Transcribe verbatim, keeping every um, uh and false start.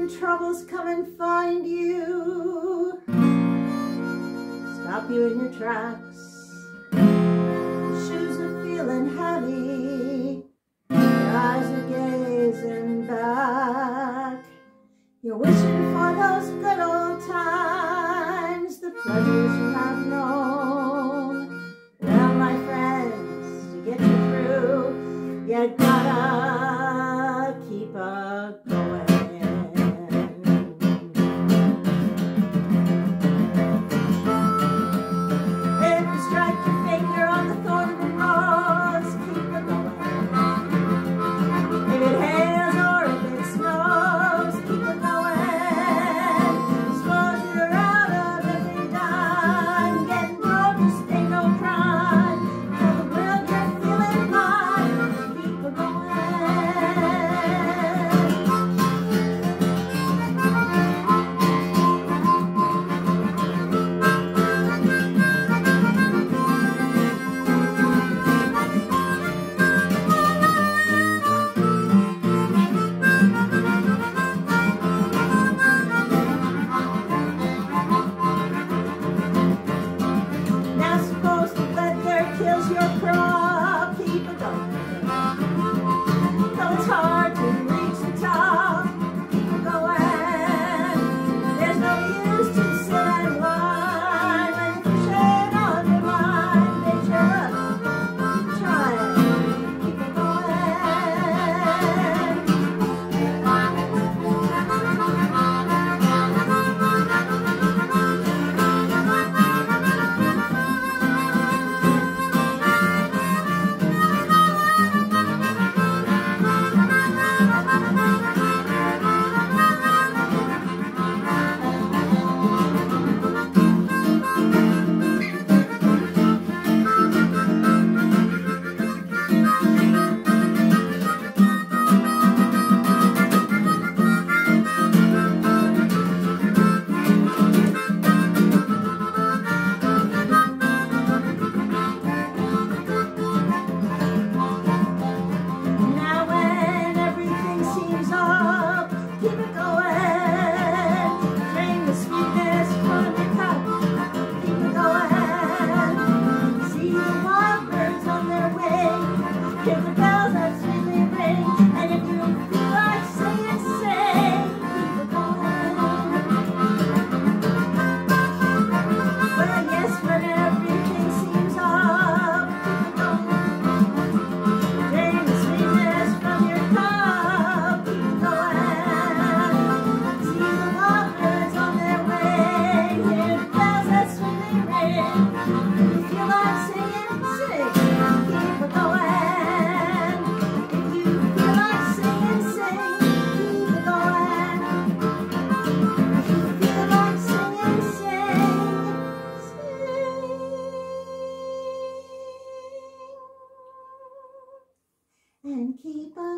troubles come and find you, stop you in your tracks, your shoes are feeling heavy, your eyes are gazing back, you're wishing for those good old times, the pleasures you have known. Well, my friends, to get you through, you gotta keep a going. If you strike your finger on the thorn of the rose, keep it going. If it hails or if it snows, keep it going. Suppose you're out of every dime, getting broke just ain't no crime. Tell the world you're feeling fine, keep it going. Kills your crop, keep it going. Though it's hard to reach the top, keep it going. There's no use to sit and whine when you're pushing on your mind. Make sure keep trying, keep it going. Keep it going, drain the sweetness from your cup, keep it going, see the wild birds on their way, hear the bells that sweetly ring, and if you feel like singing, sing, keep it going. Well, yes, when everything seems up, keep it going, drain the sweetness from your cup, keep it going. And keep on